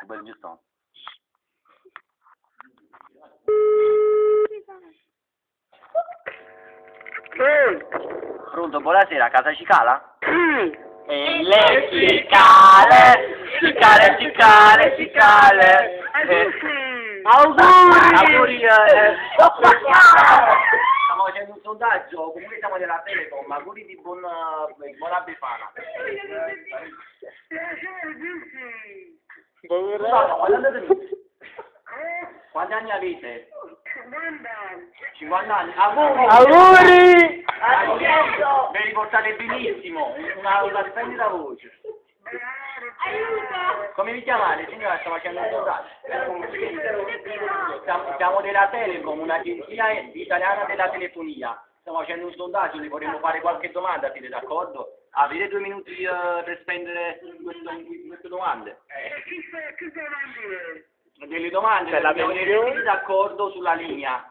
Bel giusto. Pronto, buonasera, casa Cicala? E le cicale, cicale. Auguri! Stiamo facendo un sondaggio, comunque siamo della Telecom, auguri di buona Befana. Quanti anni avete? 50 anni. Auguri! Vi riportate benissimo, una splendida voce. Come vi chiamate, signora? Stiamo facendo un sondaggio. Siamo della Telecom, un'agenzia italiana della telefonia. Stiamo facendo un sondaggio, le vorremmo fare qualche domanda, siete d'accordo? Avete 2 minuti per spendere queste domande? Delle domande, per vedere d'accordo sulla linea.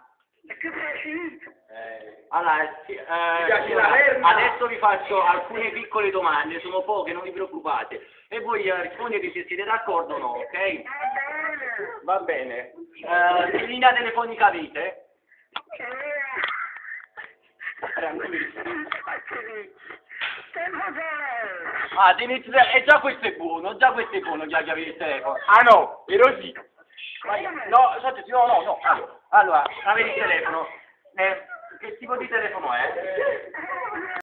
Allora, adesso vi faccio alcune piccole domande, sono poche, non vi preoccupate. E voi rispondete se siete d'accordo o no, ok? Va bene. Che linea telefonica avete? Ah, e già questo è buono, già avete il telefono. Ah no, però sì. No, no. Allora, avete il telefono. Che tipo di telefono è?